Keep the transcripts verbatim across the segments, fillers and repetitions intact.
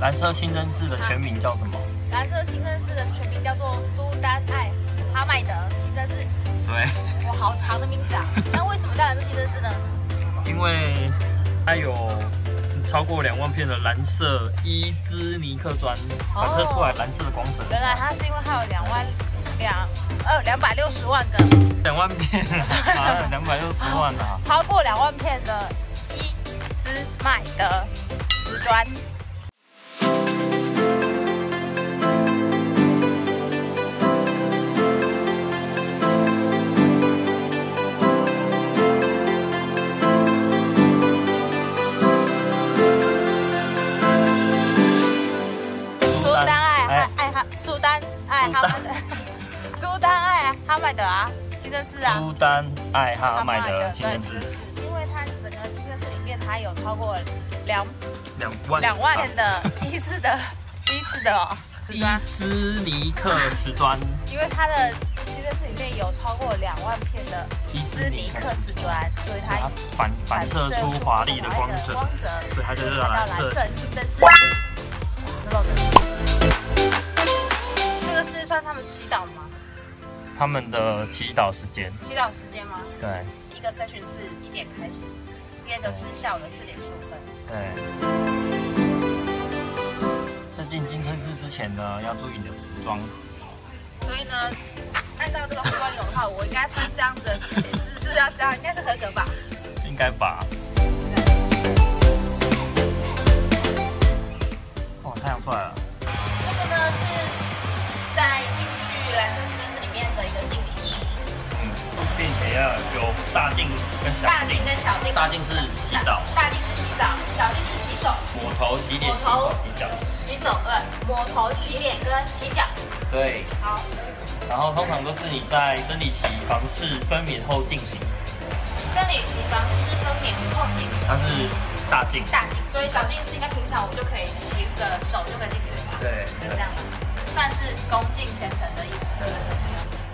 蓝色清真寺的全名叫什么？ 蓝色清真寺的全名叫做苏丹艾哈迈德清真寺。 对， 哇，好长的名字啊！那为什么叫蓝色清真寺呢？ 因为它有超过两万片的蓝色伊兹尼克砖，反射出来蓝色的光泽。 原来它是因为它有两万两呃两百六十万个两万片啊，两百六十万啊， 超过两万片的伊兹麦德瓷砖。苏丹爱爱哈苏丹爱哈迈德，苏丹爱哈迈德啊，清真寺啊。 苏丹爱哈迈德清真寺， 因为它整个清真寺里面，它有超过两两万两万片的伊兹的伊兹的哦， 伊兹尼克瓷砖， 因为它的清真寺里面有超过两万片的伊兹尼克瓷砖，所以它反反射出华丽的光泽， 光泽， 所以它就是蓝色清真寺。这个是算他们祈祷的吗？ 他们的祈祷时间。 祈祷时间吗？ 对。 一个 session 是一点开始，第二个是下午的四点十五分。 对。在进清真寺之前呢，要注意你的服装。 所以呢，按照这个服装有的话，我应该穿这样子的鞋子，是不是要这样？应该是合格吧？ 应该吧。哦，太阳出来了。 这个呢是在进去蓝色清真寺里面的一个敬礼池。 嗯，并且要有大镜跟小镜。 大镜跟小镜。 大镜是洗澡。 大镜是洗澡，小镜是洗手。 抹头、洗脸、洗手、洗脚。 洗手对，抹头、洗脸跟洗脚。 对。 好。 然后通常都是你在生理期、房事分娩后进行。 生理期、房事分娩后进行。 它是大镜。大镜，所以小镜是应该平常我们就可以洗个手就可以进去吧？ 对， 就这样吧。算是恭敬虔诚的意思。对对对。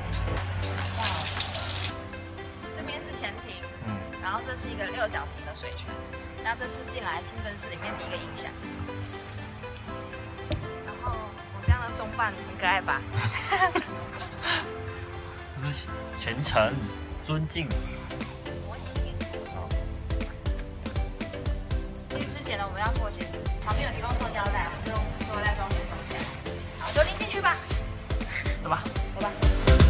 这边是前庭，嗯，然后这是一个六角形的水泉，那这是进来清真寺里面第一个影响。然后我这样的装扮很可爱吧？ 这是虔诚、尊敬。 我洗。好。进去之前呢，我们要脱鞋子，旁边有提供塑胶袋，我们就用塑料袋装鞋装起来。好，就拎进去吧。 走吧， 走吧。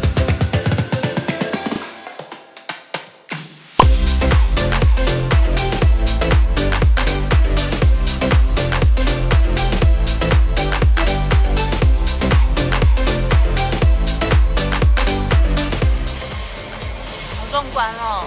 好壮观哦！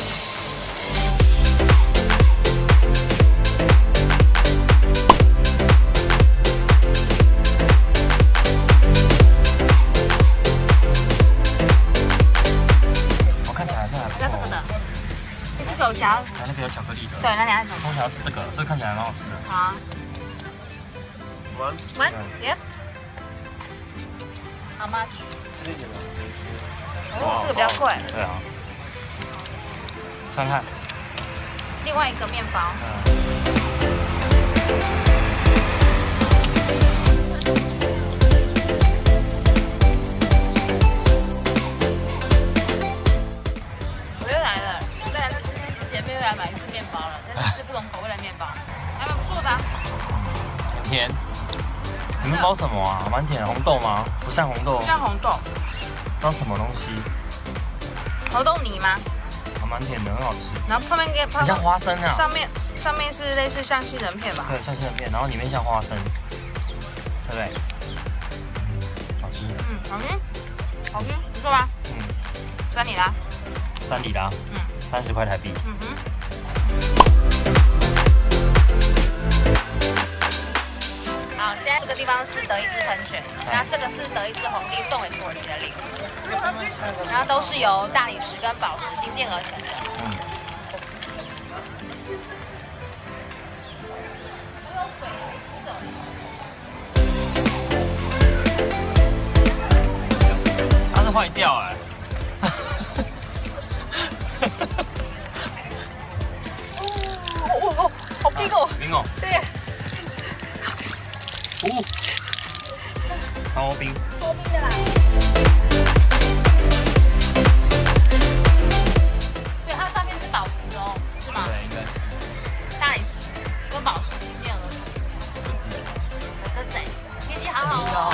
我看起来这还不错。 要这个的，哎，这个有夹。 那个有巧克力的。 对，那你要怎么？ 从小要吃这个，这个看起来蛮好吃的。 好。 One. One. Yeah. How much? 哦，这个比较贵。 对啊。看看。 另外一个面包。我又来了，我在来这之前之前没有来买一次面包了，但是吃不同口味的面包，还蛮不错的啊。 很甜。你们包什么啊？蛮甜的，红豆吗？不像红豆。 不像红豆。 包什么东西？ 红豆泥吗？ 还蛮甜的，很好吃。 然后旁边给很像花生啊。 上面上面是类似像杏仁片吧？ 对，像杏仁片，然后里面像花生，对不对？好吃。 嗯，好吃，好吃，不错吧？嗯。三里拉。 三里拉。嗯。三十块台币。嗯哼。 好，现在这个地方是德意志喷泉，那这个是德意志皇帝送给土耳其的礼物，然后都是由大理石跟宝石兴建而成的。嗯。 它是坏掉哎。 哦哦哦，好冰哦！ 冰哦。 对。 哦，超冰， 多冰的啦。所以它上面是宝石哦，是吗？ 对，应该是大理石跟宝石新建而成。 不知道。 鸽仔，天气好好哦。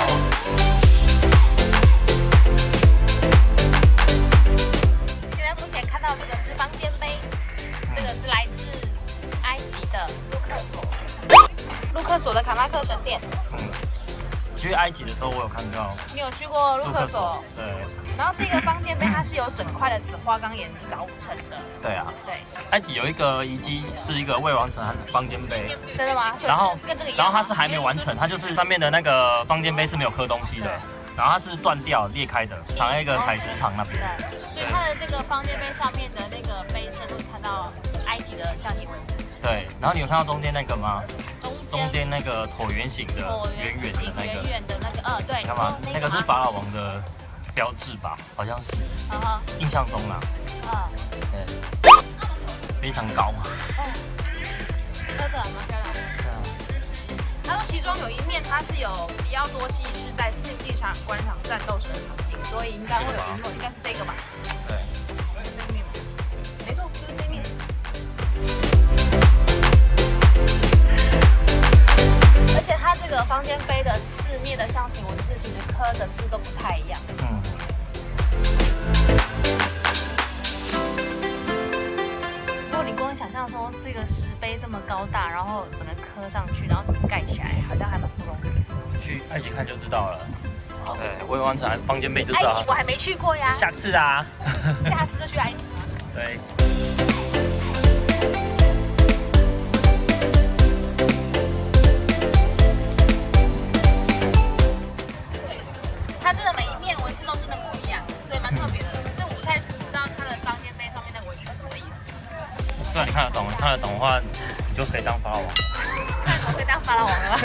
现在目前看到这个是方尖碑，这个是来自埃及的路克索，路克索的卡纳克神殿。 嗯，我去埃及的时候，我有看到。 你有去过路克索？ 对。 然后这个方尖碑它是由整块的紫花岗岩凿成的。 对啊。 对。 埃及有一个遗迹是一个未完成方尖碑。 真的吗？ 然后跟这个一样。 然后它是还没完成，它就是上面的那个方尖碑是没有刻东西的。然后它是断掉裂开的，藏在一个采石场那边。 对，所以它的这个方尖碑上面的那个碑身会看到埃及的象形文字。 对，然后你有看到中间那个吗？ 中中间那个椭圆形的、圆圆的那个。 圆圆的那个，呃，对。 干嘛？那个是法老王的标志吧？好像是。 嗯哼。 印象中啦。 啊。 对。非常高。 哦。真的蛮漂亮。对啊。他说其中有一面它是有比奥多西是在竞技场观赏战斗时的场景，所以应该会有云朵，应该是这个吧？ 对。 就是这一面。没错，就是这一面。而且它这个方尖碑的四面的象形文字，其实刻的字都不太一样。嗯。如果你跟我想象说这个石碑这么高大，然后整个刻上去，然后整个盖起来，好像还蛮不容易。 去埃及看就知道了。对，未完成方尖碑就知道。 埃及我还没去过呀。 下次啊。 下次就去埃及。 对。对啊，你看得懂，看得懂的话，你就可以当法老王。 那我可以当法老王了。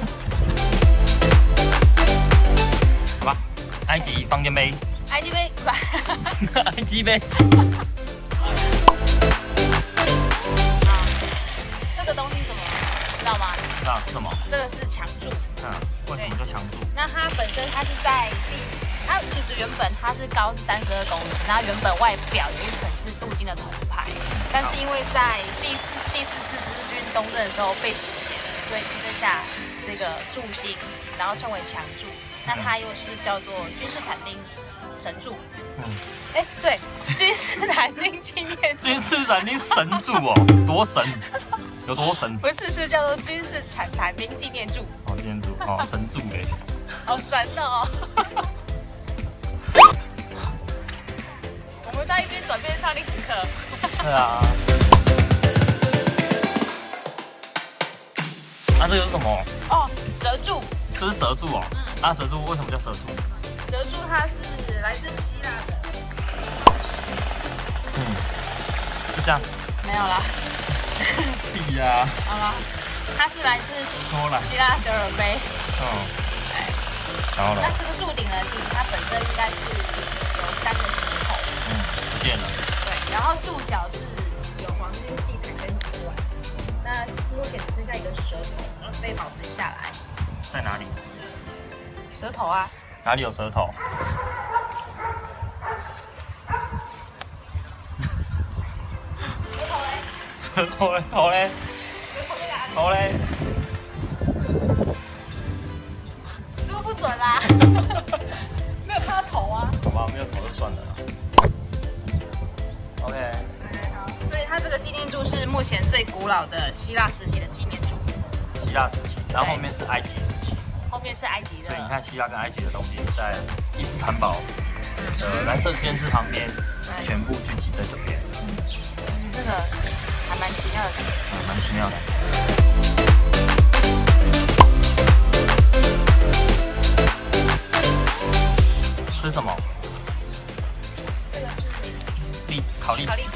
好吧，埃及方尖碑。 埃及碑， 埃及碑。 这个东西什么？知道吗？ 知道是什么？ 这个是墙柱。 嗯，为什么叫墙柱？ 那它本身它是在地。它其实原本它是高是三十二公尺，那原本外表有一层是镀金的铜牌，但是因为在第四第四次十字军东征的时候被洗劫了，所以只剩下这个柱心，然后称为墙柱。那它又是叫做君士坦丁神柱。嗯，哎，对，君士坦丁纪念柱。 君士坦丁神柱哦，多神，有多神？ 不是，是叫做君士坦丁纪念柱。 哦，纪念柱，哦，神柱嘞。 好神哦。我们到一边转变上历史课。 对啊。啊，这个是什么？ 哦，蛇柱。 这是蛇柱哦。嗯。啊，蛇柱为什么叫蛇柱？ 蛇柱它是来自希腊的。 嗯。就这样。 没有啦。 屁呀。 好了，它是来自希腊德尔碑。嗯。哎。然后呢？那这个柱顶呢，其实它本身应该是有三个石头。 嗯，不见了。 对，然后柱脚是有黄金祭坛跟金碗，那目前只剩下一个舌头被保存下来。 在哪里？ 舌头啊。 哪里有舌头？舌头嘞？头嘞？头嘞？ 说不准啦。没有看到头啊。 好吧，没有头就算了。OK。 好，所以它这个纪念柱是目前最古老的希腊时期的纪念柱。 希腊时期，然后后面是埃及时期。 后面是埃及的。 所以你看，希腊跟埃及的东西在伊斯坦堡的蓝色实验室旁边，全部聚集在这边。 其实这个还蛮奇妙的。 嗯，蛮奇妙的。这是什么？ 这个是栗烤栗。 烤栗。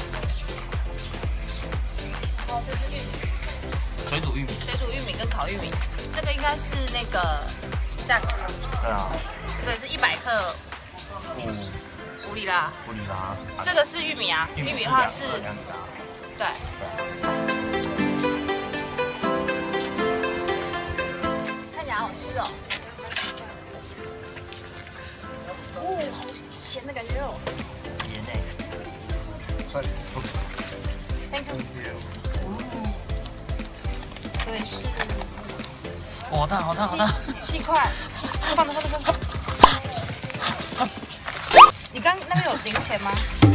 哦，这是玉米。 水煮玉米。 水煮玉米跟烤玉米，这个应该是那个价格。 对啊。 所以是一百克。 五。 五里拉。 五里拉。 这个是玉米啊，玉米的话是。对。看起来好吃吃哦。哦，好咸的感觉哦。 盐诶。 算。 Thank you。哦。对，是。 好大，好大，好大。 七块。放的，放的，放的。你刚那边有零钱吗？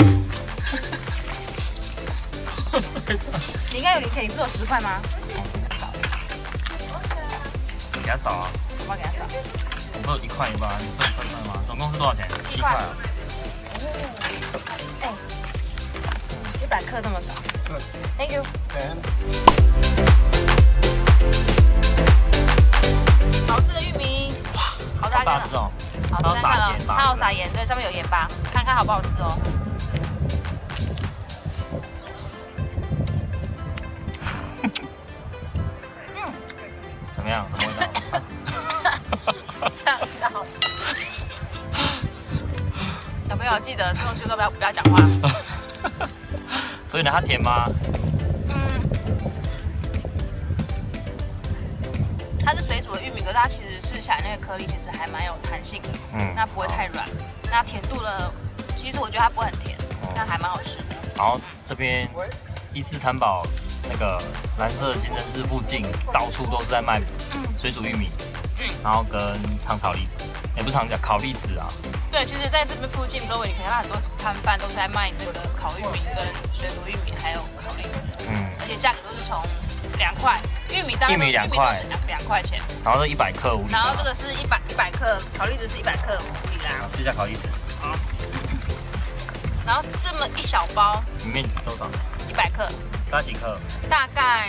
你应该有零钱，你不是有十块吗？ 给他找啊！ 我帮给他找。 我不是有一块一吧？你算算算吗？总共是多少钱？七块啊！ 哎，一百克这么少。 是。 Thank you。好吃的玉米，哇，好大大只哦！ 好吃，看了，它有撒盐，对，上面有盐巴，看看好不好吃哦。嗯， 怎么样？什么味道？ 这样子好。小朋友记得吃东西都不要不要讲话。 所以呢，它甜吗？ 嗯，它是水煮的玉米，可是它其实吃起来那个颗粒其实还蛮有弹性的，嗯，那不会太软。那甜度呢，其实我觉得它不会很甜，但还蛮好吃的。 然后这边伊斯坦堡那个蓝色清真寺附近，到处都是在卖水煮玉米，嗯，然后跟糖炒栗子，也不是糖炒烤栗子啊。 对，其实在这边附近周围，你可以看到很多摊贩都是在卖这个烤玉米、跟水煮玉米，还有烤栗子，嗯，而且价格都是从两块，玉米当然玉米两块， 两块钱， 然后是一百克五里， 然后这个是一百一百克，烤栗子是一百克五里啦。 吃一下烤栗子，好。 然后这么一小包， 里面多少？ 一百克， 大概几克？ 大概，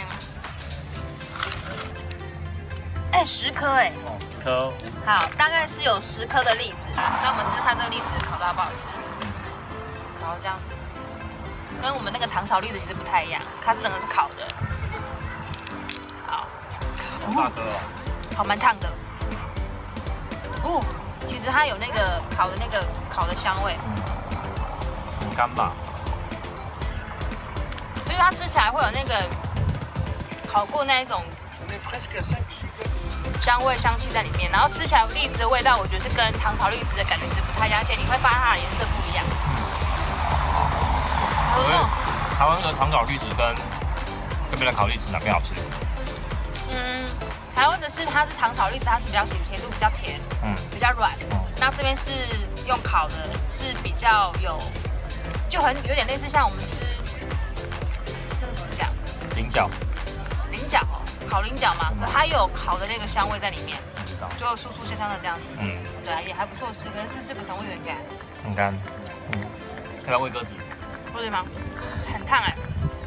哎，十颗哎。 哦，十颗。 好，大概是有十颗的栗子，那我们吃看这个栗子烤的好不好吃？然后这样子，跟我们那个糖炒栗子其实不太一样，它是整个是烤的。好， 好大颗哦， 好蛮烫的。哦，其实它有那个烤的那个烤的香味， 嗯，很干吧？ 所以它吃起来会有那个烤过那一种香味香气在里面，然后吃起来栗子的味道，我觉得是跟糖炒栗子的感觉其实不太一样，而且你会发现它的颜色不一样。 所以台湾的糖炒栗子跟这边的烤栗子哪边好吃？ 嗯，台湾的是它是糖炒栗子，它是比较属于甜度比较甜，嗯，比较软。嗯、那这边是用烤的，是比较有，就很有点类似像我们吃那个怎么讲？ 菱角。 菱角哦，烤菱角嘛，可它也有烤的那个香味在里面，就酥酥香香的这样子。嗯，对啊，也还不错吃，可是是这个肠胃有点干。 很干。嗯，要不要喂鸽子？ 不是吗？很烫哎。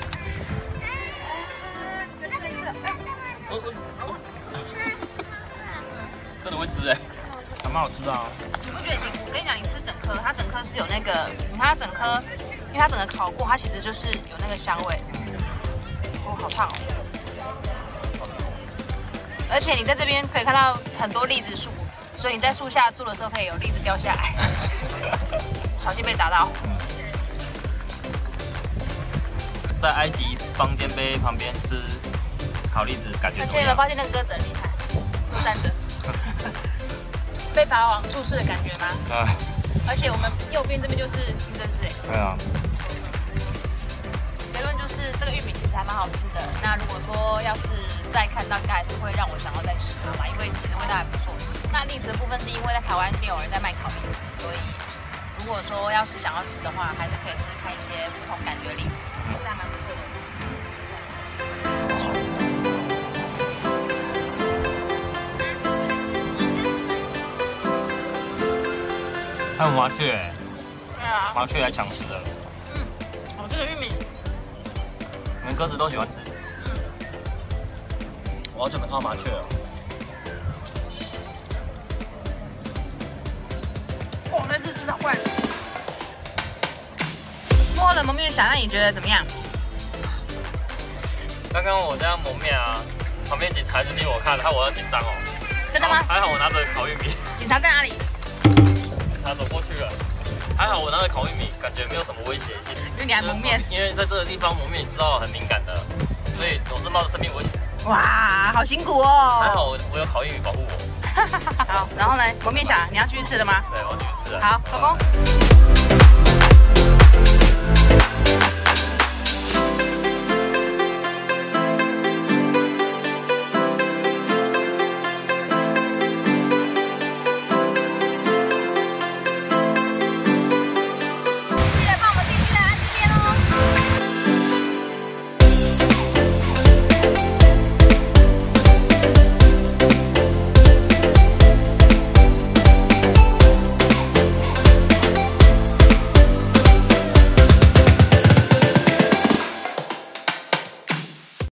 真的会吃哎，还蛮好吃的啊。 你不觉得你？我跟你讲，你吃整颗，它整颗是有那个，你看它整颗，因为它整个烤过，它其实就是有那个香味。哦，好烫哦！而且你在这边可以看到很多栗子树，所以你在树下坐的时候可以有栗子掉下来，小心被砸到。 在埃及方尖碑旁边吃烤栗子，感觉怎么样？而且有没有发现那个鸽子很厉害，都站着，被法老王注视的感觉吗？ 对。 而且我们右边这边就是清真寺哎。 对啊。 结论就是这个玉米其实还蛮好吃的。那如果说要是再看到，应该还是会让我想要再吃它嘛，因为其实味道还不错。那栗子的部分是因为在台湾没有人在卖烤栗子，所以如果说要是想要吃的话，还是可以吃看一些不同感觉的栗子，是还蛮不错的。 还有麻雀， 对啊， 麻雀来抢食的。 嗯，我这个玉米， 你们鸽子都喜欢吃。嗯，我好久没看到麻雀了。 哦，那次吃好快。摸了蒙面侠，那你觉得怎么样？ 刚刚我这样蒙面啊，旁边警察一直盯我看，害我要紧张哦。 真的吗？ 还好我拿着烤玉米。 警察在哪里？ 他走过去了，还好我拿着烤玉米，感觉没有什么威胁性。 因为你还蒙面， 因为在这个地方蒙面，你知道很敏感的，所以我是冒着生命危险。 哇，好辛苦哦！ 还好我我有烤玉米保护我。 好，然后呢，蒙面侠，你要继续吃了吗？ 对，我继续吃了。 好，收工。